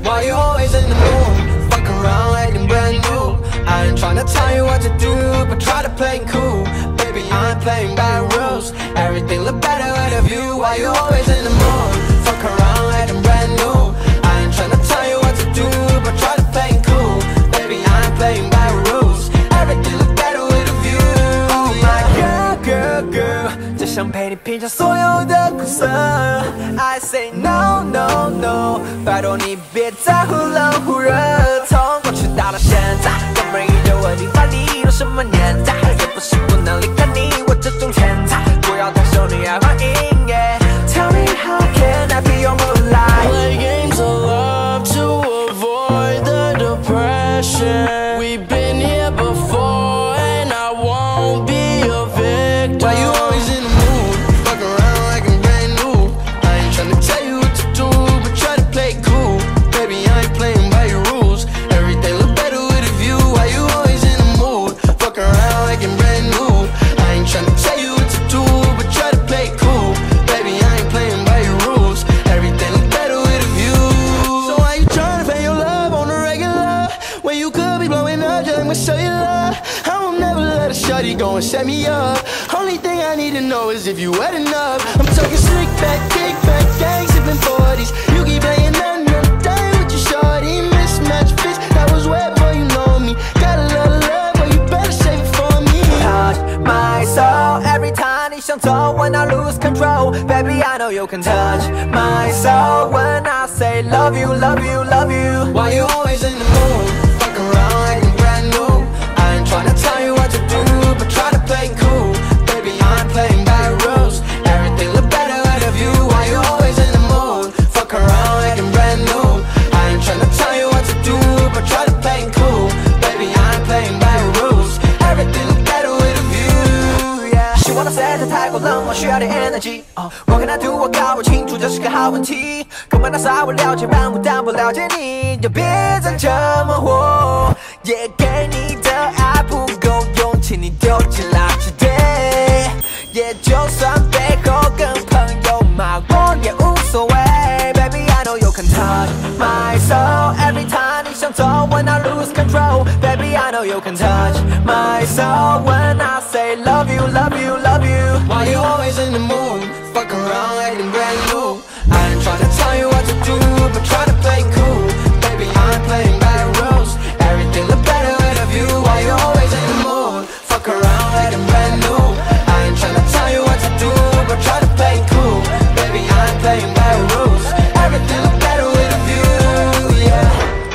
Why you always in the mood? Fuck around acting brand new. I ain't tryna tell you what to do, but try to play it cool. Baby, I ain't playing by rules. Everything look better with a view. Why you always in the mood? Fuck around acting brand new. I ain't tryna tell you what to do, but try to play it cool. Baby, I ain't playing by rules. Everything look better with a view. Oh my girl, girl, girl， 只想陪你品尝所有的苦涩。I say no, no, no， 拜托你别再忽冷忽热。从过去到现在，根本一个问题发力到什么年代？也不是不能离开你，我这种天才，不要太受你爱欢迎。Tell me how can I be your moonlight? Play games of love to avoid the depression. We've been here before, and I won't be your victim. Why you always in the mood? Fuck around like I'm brand new. I ain't tryna tell you what to do, but try to play it cool. Baby, I ain't playing by your rules. Everything look better with a view. Why you always in the mood? Fuck around like I'm brand new. I ain't tryna tell you what to do, but try to play it cool. Baby, I ain't playing by your rules. Everything look better with a view. So why you tryna pay your love on the regular when you could be blowing up just like show you love? I will never let a shawty go and set me up. Only thing I need to know is if you wet enough. I'm talking slick back, kick back, gang sipping 40s. You keep playing another day with your shorty. Mismatch fish, that was wet before you know me. Got a lot of love, but you better save it for me. Touch my soul every time 你想走 when I lose control. Baby, I know you can touch my soul when I say love you, love you, love you. Why you always in the mood? Fuck around like I'm brand new. I ain't tryna tell you what to do, but try to play it cool. Baby, I ain't playing by rules. Everything look better out of you. Why you always in the mood? Fuck around like I'm brand new. I ain't tryna tell you what to do, but try to play it cool. Baby, I ain't playing by rules. Everything look better with a view. Yeah. 希望的 set 太过冷漠，需要点 energy。What can I do？ 我搞不清楚，这是个好问题。根本那啥，我了解万物，但不了解你，就别再这么活。也给你的爱不够用，请你丢进垃圾堆。也就算背后跟朋友骂我也无所谓。Baby, I know you can touch my soul every time 你想走 when I lose control. Baby, I know you can touch my soul when I say love you, love you, love you. Why you always in the mood? Fuck around like I'm brand new. I ain't tryna tell you what to do, but try to play it cool. Baby, I ain't playing by rules. Everything look better with a view. Why you always in the mood? Fuck around like I'm brand new. I ain't tryna tell you what to do, but try to play it cool. Baby, I ain't playing by rules. Everything look better with a view, yeah.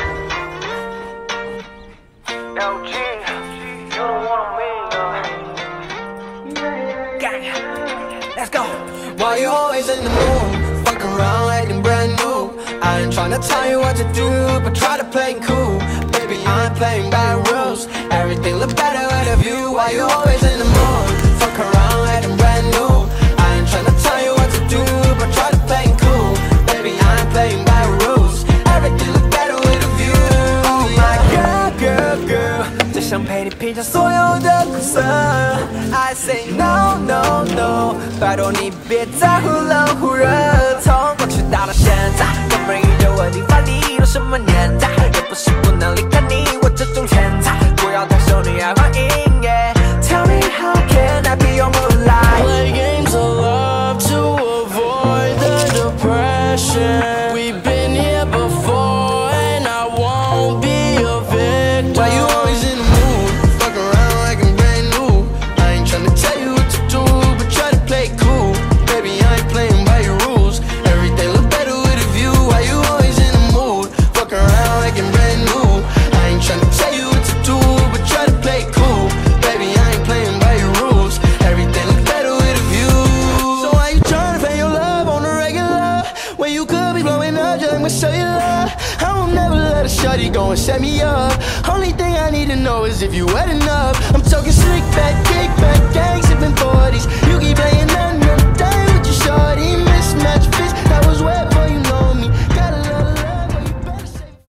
LG, you don't want me, gang, let's go. Why you always in the mood? Fuck around like I'm brand new. I ain't tryna tell you what to do, but try to play it cool. Baby, I ain't playing by rules. Everything look better with a view. Why you always in the mood? Fuck around like I'm brand new. I ain't tryna tell you what to do, but try to play it cool. Baby, I ain't playing by rules. Everything look better with a view. Oh my girl, girl, girl， 只想陪你品尝所有的苦涩。I say no, no, no， 拜托你别再忽冷忽热。从过去到现在，根本一个问题发力到什么年代？也不是不能离开你，我这种天才，不要太受你爱欢迎。Tell me how can I be your moonlight? Play games of love to avoid the depression. We've been here before, and I won't be your victim. Why you always in the mood? Fuck around like I'm brand new. I ain't tryna tell you what to do, but try to play it cool. Baby, I ain't playing by your rules. Everything look better with a view. Why you always in the mood? Fuck around like I'm brand new. I ain't tryna tell you what to do, but try to play it cool. Baby, I ain't playing by your rules. Everything look better with a view. So why you tryna pay your love on the regular when you could be blowing up just like show you love? I will never let a shawty go and set me up. Only thing I need to know is if you wet enough. I'm talking slick back, kick back, gang sipping 40s. You keep playing another day with your shorty. Mismatch fish,